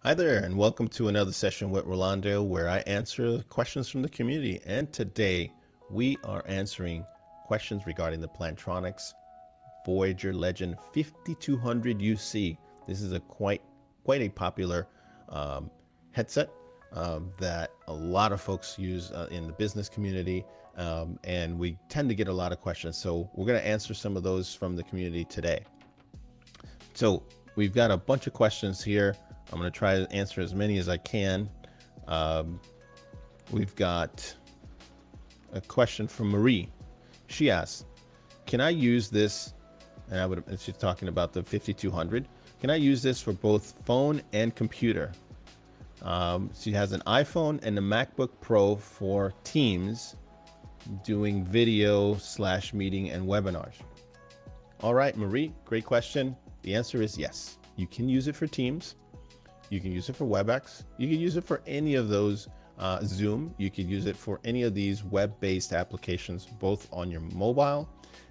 Hi there, and welcome to another session with Rolando where I answer questions from the community. And today we are answering questions regarding the Plantronics Voyager Legend 5200 UC. This is a quite a popular headset that a lot of folks use in the business community, and we tend to get a lot of questions. So we're going to answer some of those from the community today. So we've got a bunch of questions here. I'm going to try to answer as many as I can. We've got a question from Marie. She asks, can I use this? And she's talking about the 5200. Can I use this for both phone and computer? She has an iPhone and a MacBook Pro for Teams, doing video / meeting and webinars. All right, Marie, great question. The answer is yes. You can use it for Teams. You can use it for WebEx. You can use it for any of those, Zoom. You could use it for any of these web-based applications, both on your mobile,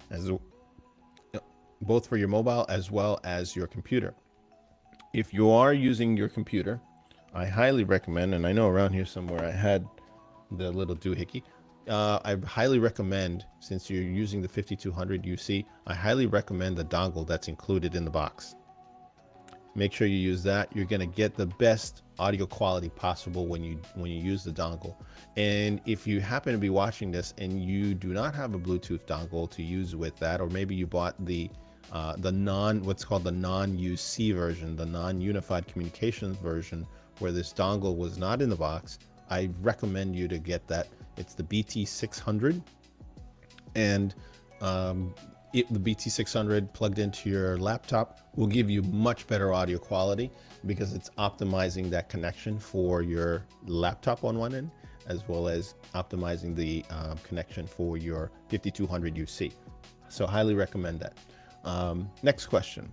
both for your mobile as well as your computer. If you are using your computer, I highly recommend, and I know around here somewhere I had the little doohickey. I highly recommend, since you're using the 5200 UC, I highly recommend the dongle that's included in the box. Make sure you use that. You're going to get the best audio quality possible when you use the dongle. And if you happen to be watching this and you do not have a Bluetooth dongle to use with that, or maybe you bought what's called the non-UC version, the non-unified communications version, where this dongle was not in the box, I recommend you to get that. It's the BT600, and the BT600 plugged into your laptop will give you much better audio quality because it's optimizing that connection for your laptop on one end, as well as optimizing the connection for your 5200 UC. So highly recommend that. Next question.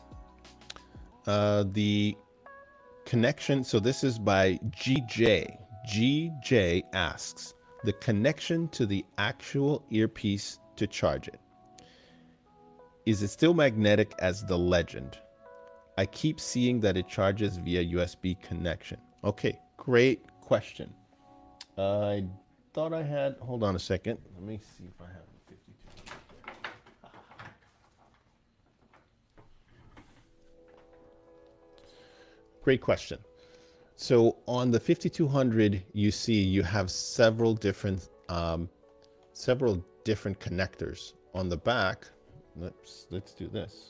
The connection, so this is by GJ. GJ asks, the connection to the actual earpiece to charge it, is it still magnetic as the Legend? I keep seeing that it charges via USB connection. Okay, great question. I thought I had, hold on a second. Let me see if I have a 5200. Great question. So on the 5200 UC, you have several different connectors. On the back, let's do this.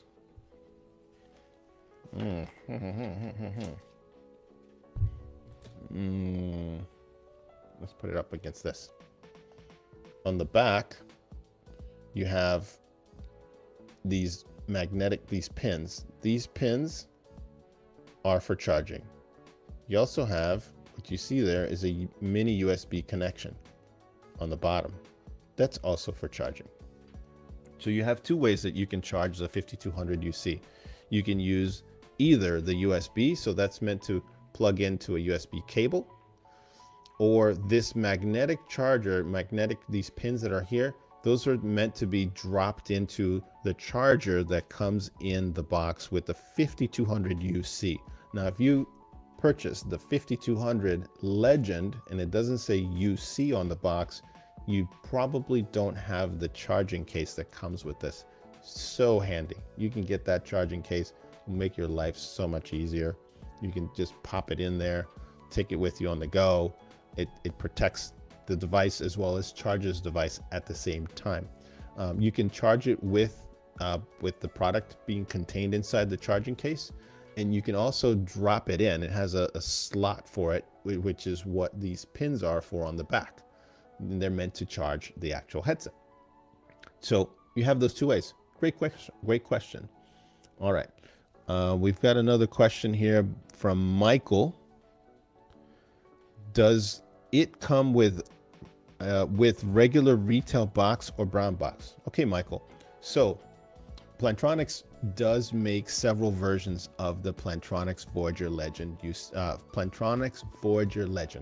Let's put it up against this. On the back, you have these pins. These pins are for charging. You also have, what you see there is a mini USB connection on the bottom. That's also for charging. So you have two ways that you can charge the 5200 UC. You can use either the USB, so that's meant to plug into a USB cable, or this magnetic charger, these pins that are here, those are meant to be dropped into the charger that comes in the box with the 5200 UC. Now, if you purchase the 5200 Legend and it doesn't say UC on the box, you probably don't have the charging case that comes with this. So handy. You can get that charging case, make your life so much easier. You can just pop it in there, take it with you on the go. It protects the device as well as charges the device at the same time. You can charge it with the product being contained inside the charging case, and you can also drop it in. It has a slot for it, which is what these pins are for on the back. And they're meant to charge the actual headset. So you have those two ways. Great question. All right. We've got another question here from Michael. Does it come with regular retail box or brown box? Okay, Michael. So Plantronics does make several versions of the Plantronics Voyager Legend. Plantronics Voyager Legend.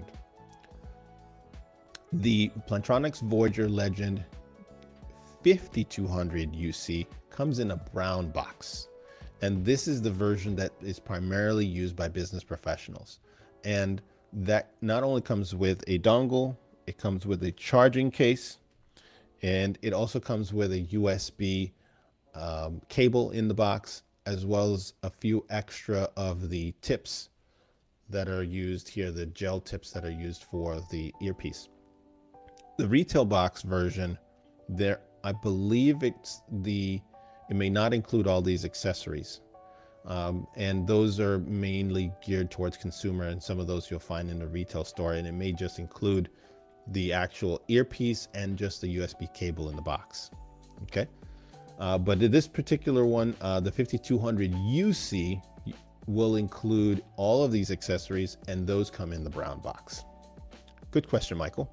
The Plantronics Voyager Legend 5200 UC comes in a brown box. And this is the version that is primarily used by business professionals. And that not only comes with a dongle, it comes with a charging case, and it also comes with a USB cable in the box, as well as a few extra of the tips that are used here, the gel tips that are used for the earpiece. The retail box version, there, I believe it may not include all these accessories. And those are mainly geared towards consumer, and some of those you'll find in the retail store, and it may just include the actual earpiece and just the USB cable in the box. Okay. But this particular one, the 5200 UC, will include all of these accessories, and those come in the brown box. Good question, Michael.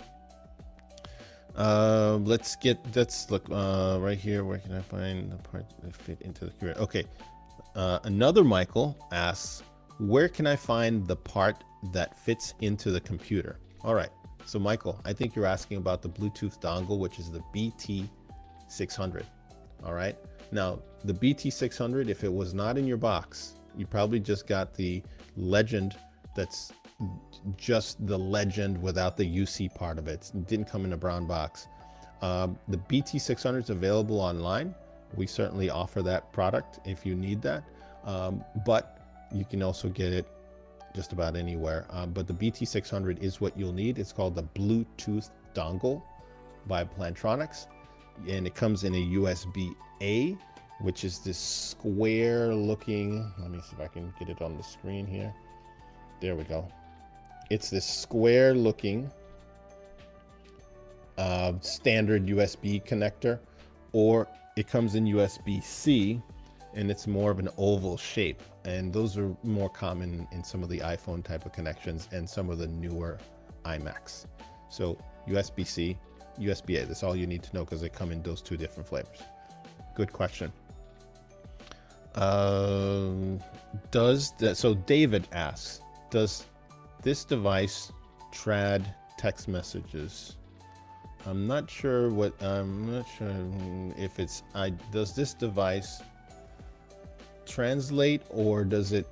Let's look right here. Where can I find the part that fit into the computer? Okay. Another Michael asks, where can I find the part that fits into the computer? All right. So Michael, I think you're asking about the Bluetooth dongle, which is the BT600. All right. Now the BT600, if it was not in your box, you probably just got the Legend. That's just the Legend without the UC part of it. It didn't come in a brown box. The BT600 is available online. We certainly offer that product if you need that. But you can also get it just about anywhere. But the BT600 is what you'll need. It's called the Bluetooth dongle by Plantronics. And it comes in a USB-A, which is this square looking, let me see if I can get it on the screen here. There we go. It's this square looking standard USB connector, or it comes in USB-C, and it's more of an oval shape. And those are more common in some of the iPhone type of connections and some of the newer iMacs. So USB-C, USB-A, that's all you need to know, because they come in those two different flavors. Good question. So David asks, does this device trad text messages? I'm not sure if it's, does this device translate, or does it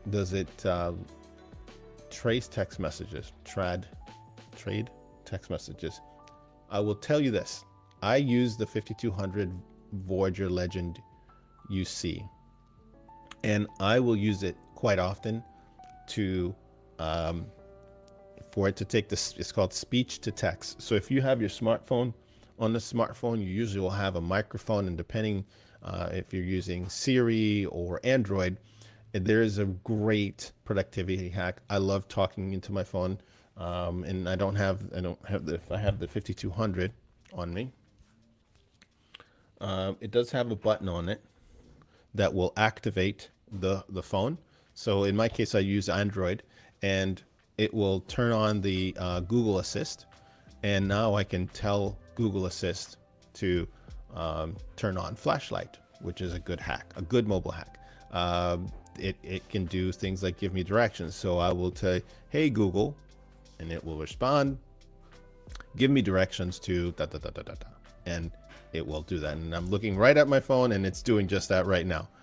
trace text messages, trade text messages? I will tell you this, I use the 5200 Voyager Legend UC, and I will use it quite often to for it to take this, it's called speech to text. So if you have your smartphone, on the smartphone you usually will have a microphone, and depending if you're using Siri or Android, there is a great productivity hack. I love talking into my phone, and I don't have if I have the 5200 on me, it does have a button on it that will activate the phone. So in my case, I use Android, and it will turn on the Google Assist, and now I can tell Google Assist to turn on flashlight, which is a good hack, a good mobile hack. It can do things like give me directions. So I will say, hey Google, and it will respond, give me directions to da da da da da da, and it will do that. And I'm looking right at my phone, and it's doing just that right now.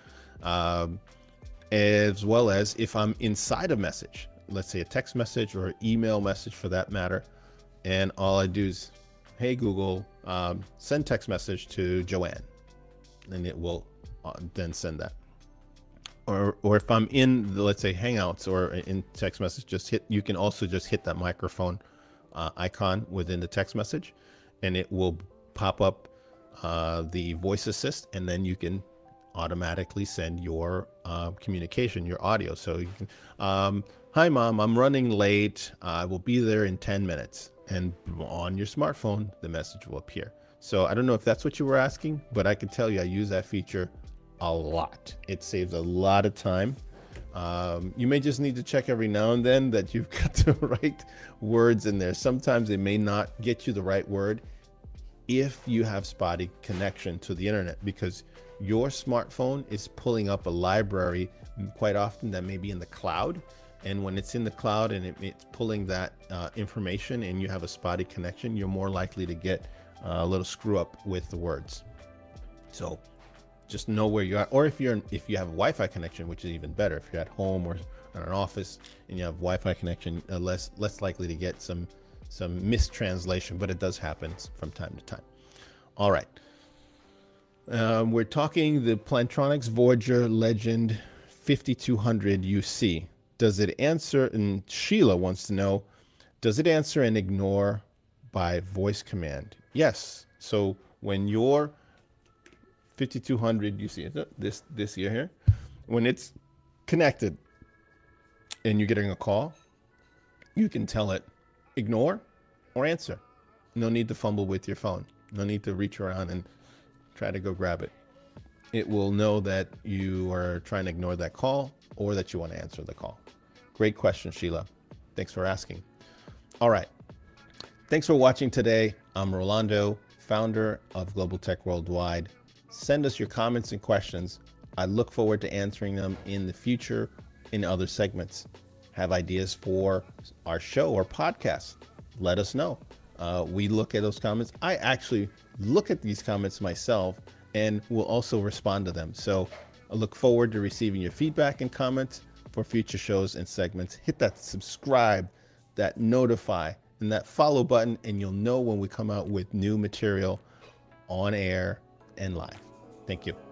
As well as if I'm inside a message, let's say a text message or an email message for that matter, and all I do is, hey Google, send text message to Joanne, and it will then send that. Or if I'm in the, let's say Hangouts or in text message, you can also just hit that microphone icon within the text message, and it will pop up the voice assist, and then you can automatically send your communication, your audio. So you can, hi mom, I'm running late, I will be there in 10 minutes, and on your smartphone the message will appear. So I don't know if that's what you were asking, but I can tell you I use that feature a lot. It saves a lot of time. You may just need to check every now and then that you've got the right words in there. Sometimes it may not get you the right word if you have spotty connection to the internet, because your smartphone is pulling up a library quite often that may be in the cloud. And when it's in the cloud and it's pulling that information, and you have a spotty connection, you're more likely to get a little screw up with the words. So just know where you're at. Or if you have a Wi-Fi connection, which is even better. If you're at home or in an office and you have Wi-Fi connection, less likely to get some mistranslation, but it does happen from time to time. All right. We're talking the Plantronics Voyager Legend 5200 UC. Does it answer, and Sheila wants to know, does it answer and ignore by voice command? Yes. So when your 5200 UC, this here, when it's connected and you're getting a call, you can tell it ignore or answer. No need to fumble with your phone. No need to reach around and try to go grab it. It will know that you are trying to ignore that call or that you want to answer the call. Great question, Sheila. Thanks for asking. All right. Thanks for watching today. I'm Rolando, founder of Global Tech Worldwide. Send us your comments and questions. I look forward to answering them in the future in other segments. Have ideas for our show or podcast? Let us know. We look at those comments. I actually look at these comments myself and will also respond to them. So I look forward to receiving your feedback and comments for future shows and segments. Hit that subscribe, that notify, and that follow button, and you'll know when we come out with new material on air and live. Thank you.